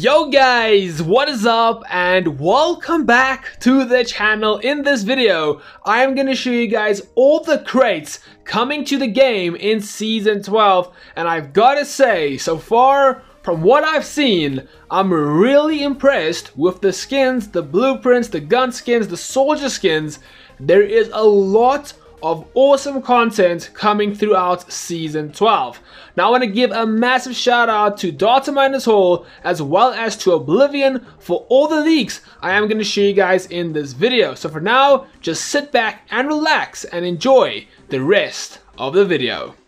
Yo guys, what is up and welcome back to the channel. In this video, I am going to show you guys all the crates coming to the game in Season 12, and I've got to say, so far from what I've seen, I'm really impressed with the skins, the blueprints, the gun skins, the soldier skins. There is a lot of awesome content coming throughout Season 12. Now I want to give a massive shout out to Data Miners Hall as well as to Oblivion for all the leaks I am going to show you guys in this video. So for now, just sit back and relax and enjoy the rest of the video.